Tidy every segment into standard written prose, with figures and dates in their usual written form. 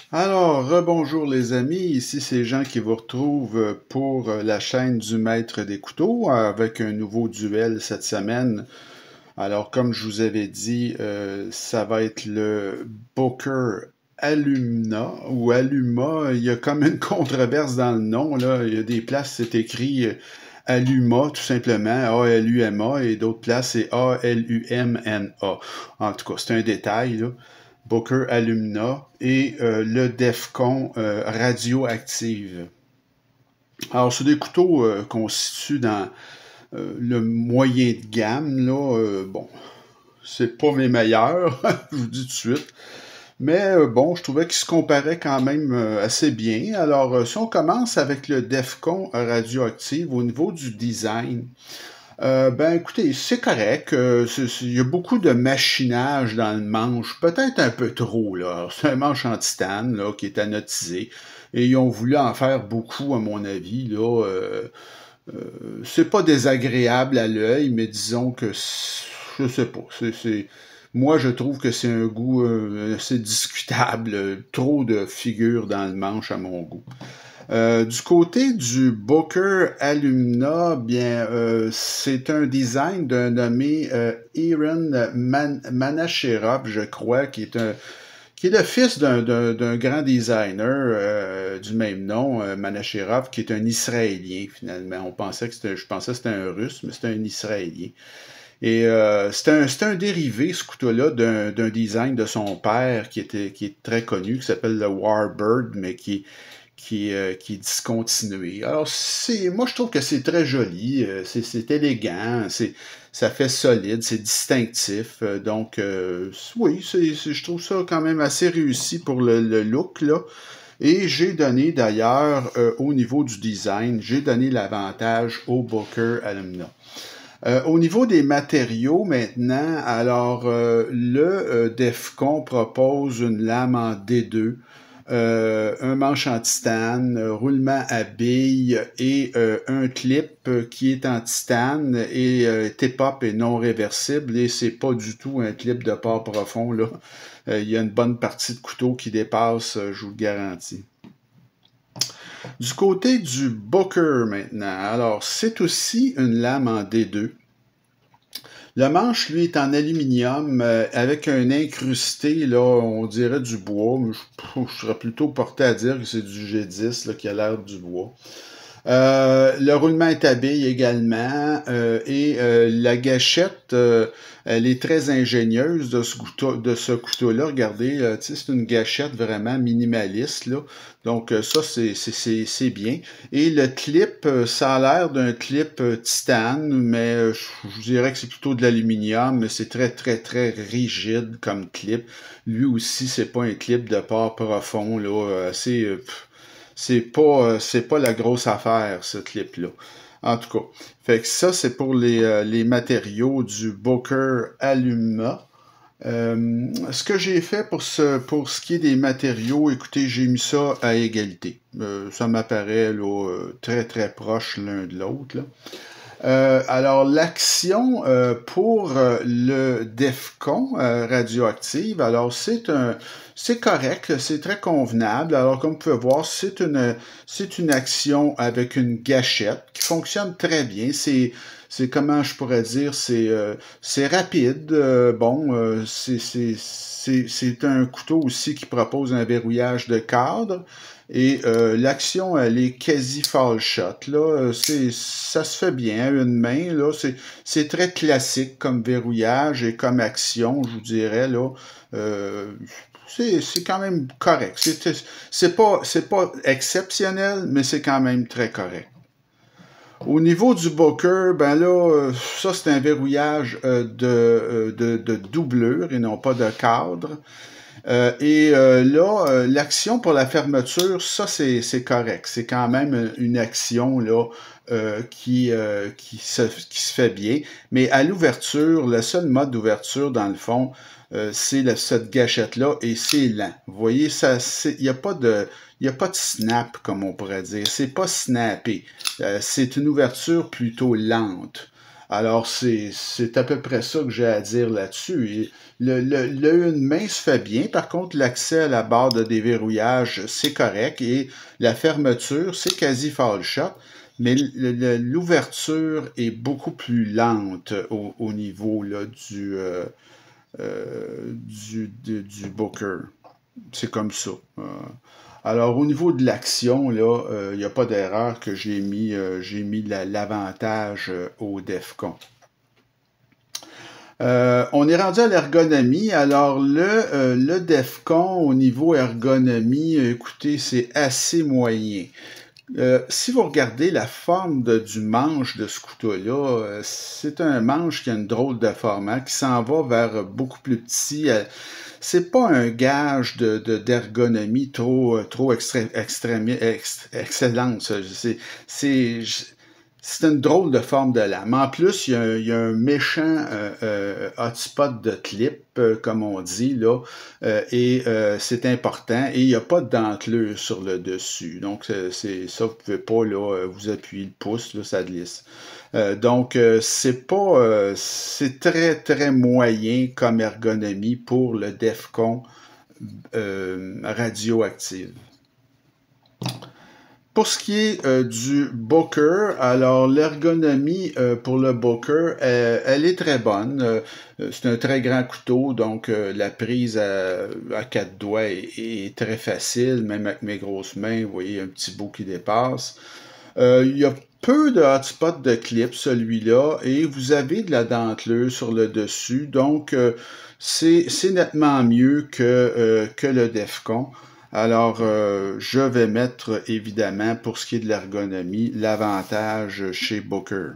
Alors, rebonjour les amis, ici c'est Jean qui vous retrouve pour la chaîne du Maître des couteaux avec un nouveau duel cette semaine. Alors, comme je vous avais dit, ça va être le Booker Alumna ou Aluma. Il y a comme une controverse dans le nom, là. Il y a des places, c'est écrit Aluma, tout simplement, A-L-U-M-A, et d'autres places, c'est A-L-U-M-N-A. En tout cas, c'est un détail, là. Booker Alumna et le DEFCON Radioactive. Alors, c'est des couteaux qu'on situe dans le moyen de gamme, là. Bon, c'est pas mes meilleurs, je vous dis tout de suite. Mais bon, je trouvais qu'ils se comparaient quand même assez bien. Alors, si on commence avec le DEFCON Radioactive au niveau du design, ben écoutez, c'est correct. Il y a beaucoup de machinage dans le manche, peut-être un peu trop, là. C'est un manche en titane, là, qui est anotisé. Et ils ont voulu en faire beaucoup, à mon avis, là. C'est pas désagréable à l'œil, mais disons que je sais pas. Moi, je trouve que c'est un goût assez discutable. Trop de figures dans le manche à mon goût. Du côté du Booker Alumna, bien, c'est un design d'un nommé Aaron Manacherov, je crois, qui est le fils d'un grand designer du même nom, Manacherov, qui est un Israélien finalement. Je pensais que c'était un Russe, mais c'est un Israélien. Et c'est un dérivé, ce couteau-là, d'un design de son père qui est très connu, qui s'appelle le Warbird, mais qui est discontinué. Alors, moi, je trouve que c'est très joli, c'est élégant, ça fait solide, c'est distinctif. Donc, oui, je trouve ça quand même assez réussi pour le look, là. Et j'ai donné d'ailleurs, au niveau du design, j'ai donné l'avantage au Booker Alumna. Au niveau des matériaux maintenant, alors le DEFCON propose une lame en D2, un manche en titane, roulement à billes et un clip qui est en titane et tip-up et non réversible et c'est pas du tout un clip de port profond là. Il y a une bonne partie de couteau qui dépasse, je vous le garantis. Du côté du Booker maintenant, alors c'est aussi une lame en D2. Le manche, lui, est en aluminium avec un incrusté, là, on dirait du bois, mais je serais plutôt porté à dire que c'est du G10 là, qui a l'air du bois. Le roulement est à billes également et la gâchette, elle est très ingénieuse de ce couteau-là. Regardez, c'est une gâchette vraiment minimaliste là. Donc ça c'est bien. Et le clip, ça a l'air d'un clip titane, mais je dirais que c'est plutôt de l'aluminium, mais c'est très rigide comme clip. Lui aussi, c'est pas un clip de port profond là, assez c'est pas la grosse affaire, ce clip-là. En tout cas. Fait que ça, c'est pour les matériaux du Booker Aluma. Ce que j'ai fait pour ce qui est des matériaux, écoutez, j'ai mis ça à égalité. Ça m'apparaît là, très proche l'un de l'autre. Alors, l'action pour le DEFCON radioactive, alors c'est correct, c'est très convenable. Alors, comme vous pouvez voir, c'est une action avec une gâchette qui fonctionne très bien. C'est comment je pourrais dire, c'est rapide. Bon, c'est un couteau aussi qui propose un verrouillage de cadre. Et l'action, elle est quasi fall shot. Là, ça se fait bien à une main. Là, c'est très classique comme verrouillage et comme action, je vous dirais. Là, euh, c'est quand même correct. C'est pas exceptionnel, mais c'est quand même très correct. Au niveau du Booker, ben là, ça c'est un verrouillage de doublure et non pas de cadre. Là, l'action pour la fermeture, ça c'est correct. C'est quand même une action là qui se fait bien. Mais à l'ouverture, le seul mode d'ouverture dans le fond, c'est cette gâchette-là et c'est lent. Vous voyez, il n'y a pas de, il y a pas de snap comme on pourrait dire. C'est pas snappé. C'est une ouverture plutôt lente. Alors, c'est à peu près ça que j'ai à dire là-dessus. Et une main se fait bien. Par contre, l'accès à la barre de déverrouillage, c'est correct. Et la fermeture, c'est quasi fall shot. Mais l'ouverture est beaucoup plus lente au niveau là, du Booker. C'est comme ça. Alors, au niveau de l'action, là, il n'y a pas d'erreur que j'ai mis l'avantage au DEFCON. On est rendu à l'ergonomie. Alors, le DEFCON, au niveau ergonomie, écoutez, c'est assez moyen. Si vous regardez la forme du manche de ce couteau-là, c'est un manche qui a une drôle de format, qui s'en va vers beaucoup plus petit. C'est pas un gage d'ergonomie trop excellente. C'est une drôle de forme de lame. En plus, il y a un méchant hotspot de clip, comme on dit, là, et c'est important. Et il n'y a pas de dentelure sur le dessus. Donc, c'est ça, vous ne pouvez pas là, vous appuyer le pouce, là, ça glisse. Donc, c'est très, très moyen comme ergonomie pour le DEFCON radioactive. Pour ce qui est du Booker, alors l'ergonomie pour le Booker, elle est très bonne. C'est un très grand couteau, donc la prise à quatre doigts est très facile, même avec mes grosses mains, vous voyez un petit bout qui dépasse. Il y a peu de hotspot de clip, celui-là, et vous avez de la dentelure sur le dessus, donc c'est nettement mieux que le DEFCON. Alors, je vais mettre, évidemment, pour ce qui est de l'ergonomie, l'avantage chez Booker.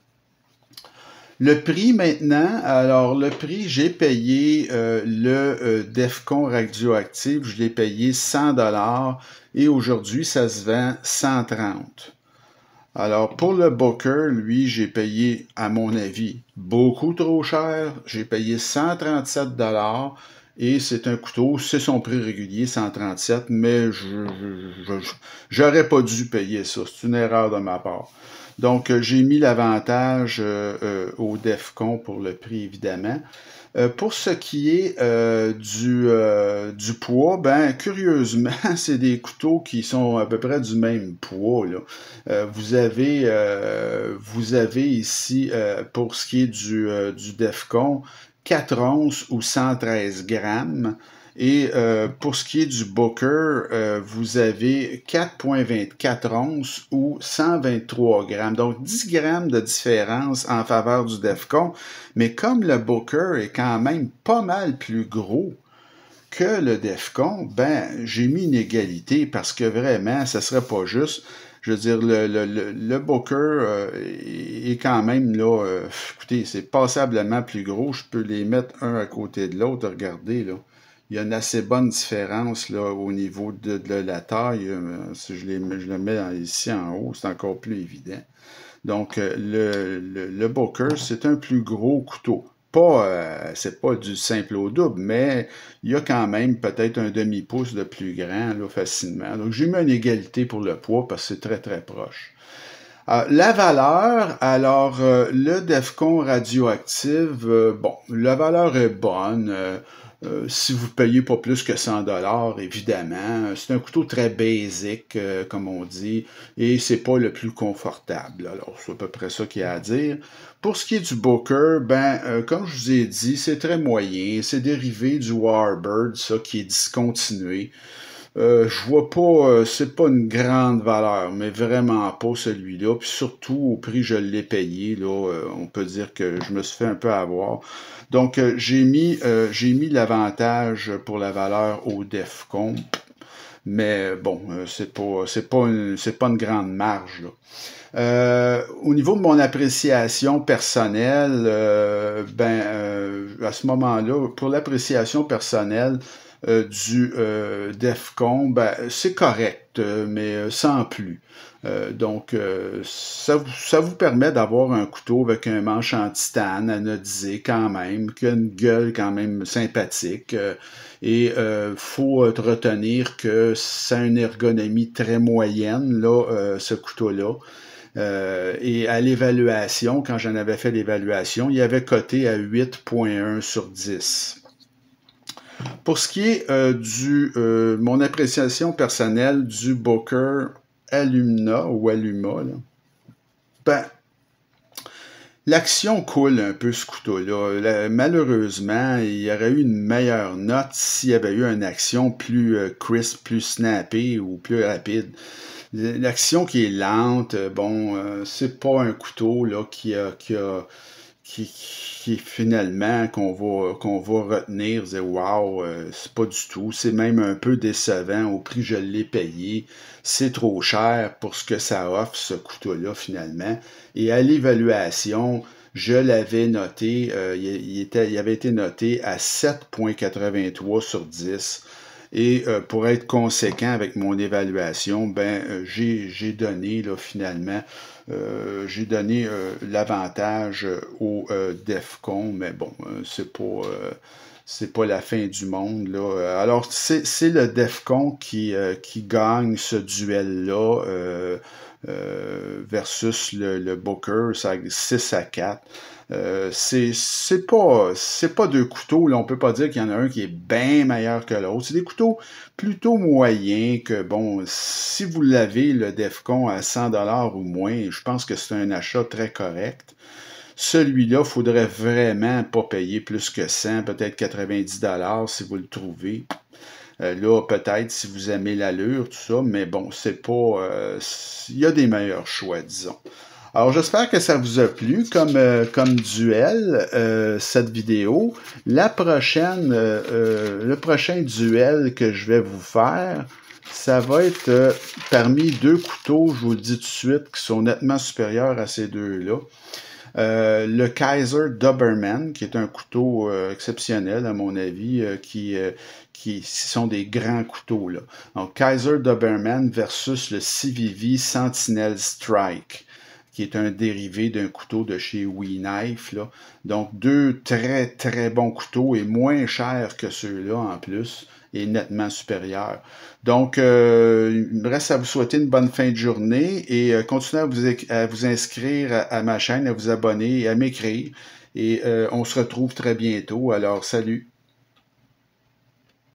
Le prix maintenant, alors le prix, j'ai payé le DEFCON radioactif, je l'ai payé 100$ et aujourd'hui, ça se vend 130$. Alors, pour le Booker, lui, j'ai payé, à mon avis, beaucoup trop cher. J'ai payé 137$ et c'est un couteau, c'est son prix régulier, 137$, mais j'aurais pas dû payer ça. C'est une erreur de ma part. Donc, j'ai mis l'avantage au DEFCON pour le prix, évidemment. Pour ce qui est du poids, ben curieusement, c'est des couteaux qui sont à peu près du même poids, là. Vous avez ici, pour ce qui est du DEFCON, 4 onces ou 113 grammes. Et pour ce qui est du Booker, vous avez 4,24 onces ou 123 grammes. Donc 10 grammes de différence en faveur du DEFCON. Mais comme le Booker est quand même pas mal plus gros que le DEFCON, ben j'ai mis une égalité parce que vraiment, ça serait pas juste. Je veux dire, le Booker est quand même là, écoutez, c'est passablement plus gros. Je peux les mettre un à côté de l'autre. Regardez, là. Il y a une assez bonne différence là, au niveau de la taille. Si je le mets ici en haut, c'est encore plus évident. Donc, le Booker, c'est un plus gros couteau. C'est pas du simple au double, mais il y a quand même peut-être un demi-pouce de plus grand, là, facilement. Donc, j'ai mis une égalité pour le poids parce que c'est très, très proche. La valeur, alors, le DEFCON radioactive, bon, la valeur est bonne. Si vous payez pas plus que 100$, évidemment. C'est un couteau très basic, comme on dit, et c'est pas le plus confortable. Alors, c'est à peu près ça qu'il y a à dire. Pour ce qui est du Booker, ben, comme je vous ai dit, c'est très moyen. C'est dérivé du Warbird, ça, qui est discontinué. Je vois pas, c'est pas une grande valeur, mais vraiment pas celui-là. Puis surtout au prix que je l'ai payé, là, on peut dire que je me suis fait un peu avoir. Donc j'ai mis l'avantage pour la valeur au DEFCON, mais bon, c'est pas une grande marge là. Au niveau de mon appréciation personnelle, à ce moment-là, pour l'appréciation personnelle du DEFCON, ben, c'est correct, mais sans plus. Donc, ça vous permet d'avoir un couteau avec un manche en titane anodisé quand même, qui a une gueule quand même sympathique. Et faut retenir que c'est une ergonomie très moyenne, là, ce couteau-là. Et à l'évaluation, quand j'en avais fait l'évaluation, il avait coté à 8,1 sur 10. Pour ce qui est mon appréciation personnelle du Booker Alumna ou Aluma, là, ben, l'action coule un peu ce couteau-là. Malheureusement, il y aurait eu une meilleure note s'il y avait eu une action plus crisp, plus snappy ou plus rapide. L'action qui est lente, c'est pas un couteau là qui est finalement qu'on va retenir, dire wow, c'est pas du tout, c'est même un peu décevant au prix que je l'ai payé, c'est trop cher pour ce que ça offre ce couteau-là finalement. Et à l'évaluation, je l'avais noté, il avait été noté à 7,83 sur 10. Et pour être conséquent avec mon évaluation, j'ai donné là, finalement, j'ai donné l'avantage au DEFCON, mais bon, c'est pas la fin du monde là. Alors c'est le DEFCON qui gagne ce duel-là versus le Booker, ça 6-4. C'est pas deux couteaux, là, on peut pas dire qu'il y en a un qui est bien meilleur que l'autre. C'est des couteaux plutôt moyens que, bon, si vous l'avez, le DEFCON à 100$ ou moins, je pense que c'est un achat très correct. Celui-là, il faudrait vraiment pas payer plus que 100, peut-être 90$ si vous le trouvez. Là, peut-être si vous aimez l'allure, tout ça, mais bon, c'est pas... il y a des meilleurs choix, disons. Alors, j'espère que ça vous a plu comme duel, cette vidéo. Le prochain duel que je vais vous faire, ça va être parmi deux couteaux, je vous le dis tout de suite, qui sont nettement supérieurs à ces deux-là. Le Kaiser Doberman, qui est un couteau exceptionnel à mon avis, qui sont des grands couteaux, là. Donc, Kaiser Doberman versus le CVV Sentinel Strike, qui est un dérivé d'un couteau de chez WeKnife, là. Donc, deux très, très bons couteaux et moins chers que ceux-là en plus, et nettement supérieurs. Donc, il me reste à vous souhaiter une bonne fin de journée et continuez à vous inscrire à ma chaîne, à vous abonner et à m'écrire. Et on se retrouve très bientôt. Alors, salut!